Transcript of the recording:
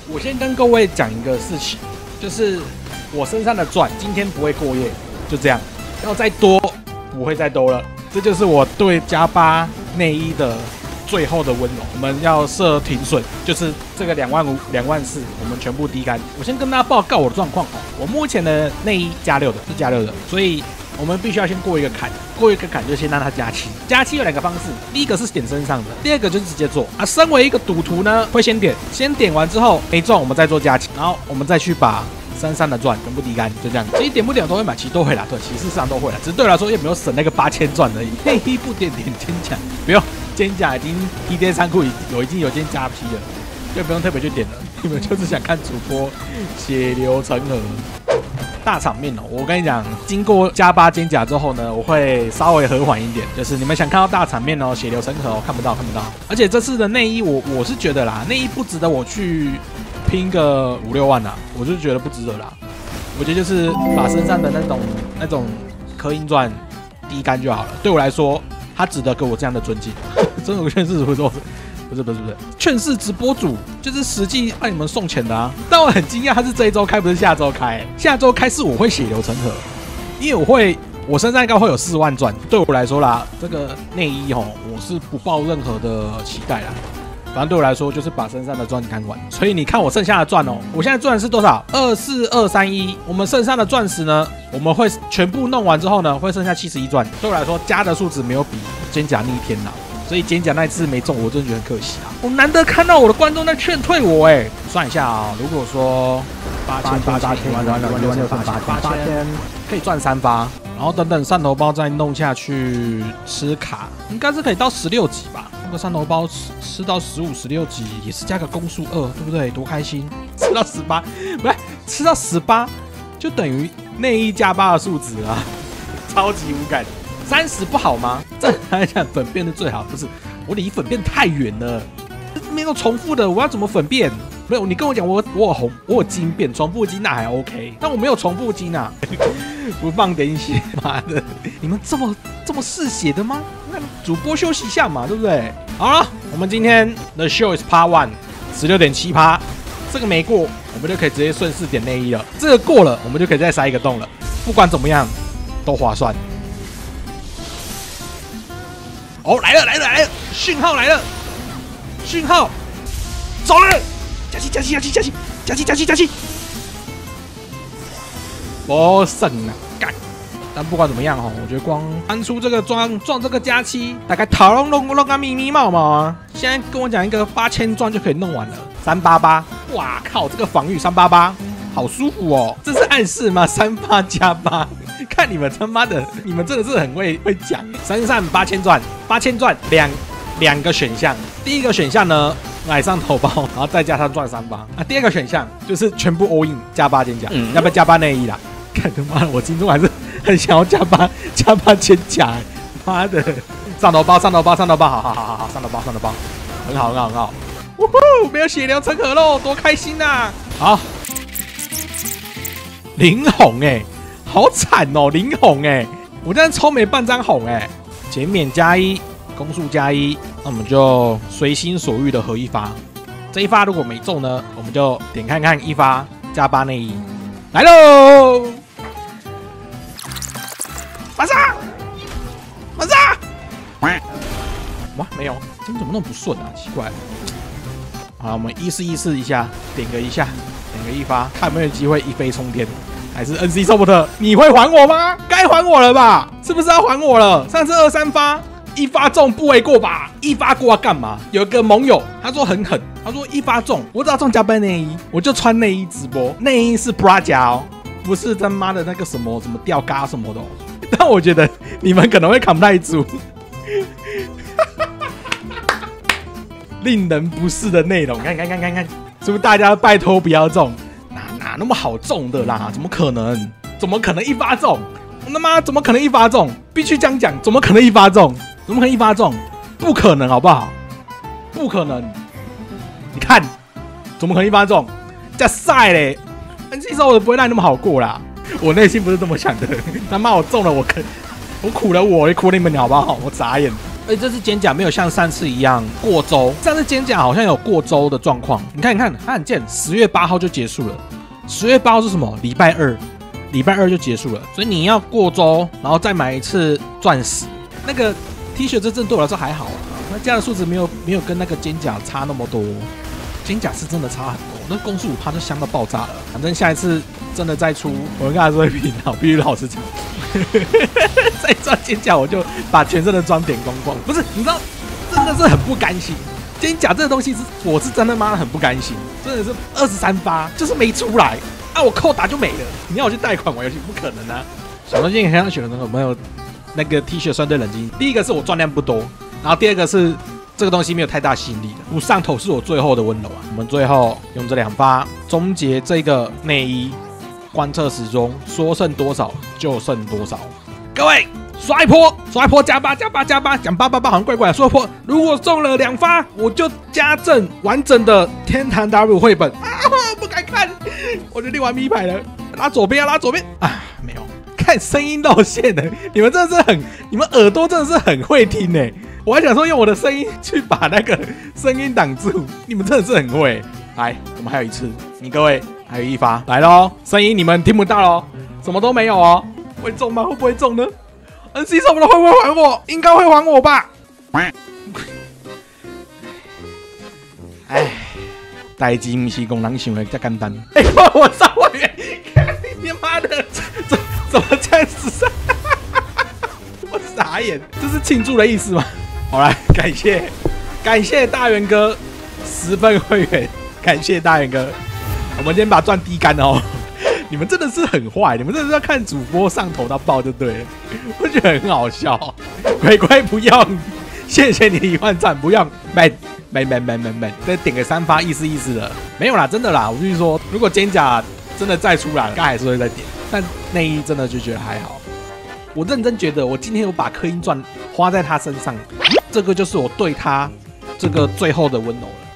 我先跟各位讲一个事情，就是我身上的钻今天不会过夜，就这样，要再多不会再多了。这就是我对加八内衣的最后的温柔。我们要设停损，就是这个25000、24000，我们全部低干。我先跟大家报告我的状况哦，我目前的内衣加6的，是加6的，所以我们必须要先过一个坎，过一个坎就先让它加7。加7有2个方式，第一个是点身上的，第二个就是直接做啊。身为一个赌徒呢，会先点完之后没中，我们再做加7，然后我们再去把身上的钻全部低干，就这样。其实点不点都会买，其实都会啦，对，其实事实上都会啦，只是对我来说也没有省那个8000钻而已。内衣不点肩甲，不用，肩甲已经 PDA 仓库已经有件加 P 了，就不用特别去点了。你们就是想看主播血流成河。大场面哦，我跟你讲，经过加8肩甲之后呢，我会稍微和缓一点。就是你们想看到大场面哦，血流成河哦，看不到。而且这次的内衣我是觉得啦，内衣不值得我去拼个5、6万啦，我就觉得不值得啦。我觉得就是把身上的那种刻印钻低干就好了。对我来说，它值得给我这样的尊敬。真的，我劝世主说。不是，劝世直播主就是实际让你们送钱的啊！但我很惊讶，他是这一周开，不是下周开。下周开是我会血流成河，因为我身上应该会有4万钻。对我来说啦，这个内衣吼，我是不抱任何的期待啦。反正对我来说就是把身上的钻干完。所以你看我剩下的钻哦，我现在钻是多少？24231。我们剩下的钻石呢，我们会全部弄完之后呢，会剩下71钻。对我来说，加的数值没有比肩甲逆天啦。所以肩甲那一次没中，我真的觉得很可惜啊！我难得看到我的观众在劝退我算一下啊，如果说8000可以赚3发，然后等上头包再弄下去吃卡，应该是可以到16级吧？那个上头包吃到15、16级也是加个攻速2，对不对？多开心！吃到18，不是吃到18，就等于内衣加8的数值啊，超级无感。30不好吗？正常来讲，粉变的最好，不是我离粉变太远了，没有重复的，我要怎么粉变？没有，你跟我讲，我有金变，重复金那还 OK， 但我没有重复金啊，不放点血，妈的，你们这么嗜血的吗？那主播休息一下嘛，对不对？好了，我们今天的 show is part 1，16.7%，这个没过，我们就可以直接顺势点内衣了。这个过了，我们就可以再塞一个洞了。不管怎么样，都划算。哦，来了！讯号来了，讯号走了，加气！不胜啊，干！但不管怎么样哈，我觉得光搬出这个撞这个加7，大概讨弄个密毛啊！现在跟我讲一个8000钻就可以弄完了，388，哇靠，这个防御388，好舒服哦！这是暗示吗？38加8。看你们他妈的，你们真的是很会讲。身上8000钻，两个选项。第一个选项呢，买上头包，然后再加上赚3发。啊，第二个选项就是全部 all in 加8肩甲，要不要加8内衣啦？看他妈的，我心中还是很想要加8肩甲。妈的，上头包，好，上头包，很好。呜呼，没有血流成河喽，多开心呐！好，零红好惨哦，零红我这样抽没半张红减免+1，攻速+1，那我们就随心所欲的合一发。这一发如果没中呢，我们就点看看1发加8内衣，来喽！马上！哇，没有，今天怎么那么不顺啊？奇怪。好，我们意思一下，点个1发，看有没有机会一飞冲天。还是 NC 收不得，你会还我吗？该还我了吧？是不是要还我了？上次2、3发，1发中不为过吧？1发过要干嘛？有一个盟友他说很狠，他说1发中，我只要中加8内衣，我就穿内衣直播。内衣是 bra 夹哦，不是他妈的那个什么吊嘎什么的、哦。但我觉得你们可能会扛不太住，令人不适的内容。看，是不是大家拜托不要中？哪那么好中的啦？怎么可能1发中？我他妈怎么可能1发中？必须这样讲，怎么可能1发中？不可能，好不好？不可能！你看，怎么可能1发中？加赛嘞！NC 手我不会让你那么好过啦。我内心不是这么想的。他妈我中了，我苦了我，也苦了你们好不好？我傻眼。 而且这次肩甲没有像上次一样过周，上次肩甲好像有过周的状况。你看，它很贱，10月8号就结束了。10月8号是什么？礼拜二就结束了。所以你要过周，然后再买一次钻石。那个 T 恤这阵对我来说还好啊，那加的数值没有跟那个肩甲差那么多。肩甲是真的差很多，那攻速5%就香到爆炸了。反正下一次真的再出，我应该还是会拼好，必须老实讲。再赚肩甲，我就把全身的装点光光。不是，你知道，真的是很不甘心。肩甲这个东西我是真的妈的很不甘心，真的是23发就是没出来啊，我扣打就没了。你要我去贷款玩游戏，不可能啊！小东西你看选的有没有那个 T 恤相对冷静？第一个是我赚量不多，然后第二个是这个东西没有太大吸引力的。不上头是我最后的温柔啊！我们最后用这2发终结这个内衣。观测时钟说剩多少就剩多少，各位刷一波加8，讲888好像怪怪的。刷一波，如果中了2发，我就加赠完整的天堂 W 绘本啊！不敢看，我决定玩咪牌了。拉左边啊，没有，看声音露馅的，你们真的是你们耳朵真的是很会听欸。我还想说用我的声音去把那个声音挡住，你们真的是很会。来，我们还有一次，你各位。还有1发来咯，声音你们听不到咯，什么都没有哦，会中吗？会不会中呢 ？NC 什么的会不会还我？应该会还我吧。哎，代志不是讲人想的这简单。哎，我上会员，你妈的，怎么这样子？我傻眼，这是庆祝的意思吗？好来，感谢大元哥10份会员，感谢大元哥。我们今天把钻滴干哦！你们真的是很坏，你们真的是要看主播上头到爆就对了，我觉得很好笑。乖不用，谢谢你1万赞，不用，没，再点个3发意思的，没有啦，真的啦，我必须说，如果肩甲真的再出来了，该还是会再点，但内衣真的就觉得还好。我认真觉得，我今天有把刻印钻花在他身上，这个就是我对他这个最后的温柔了。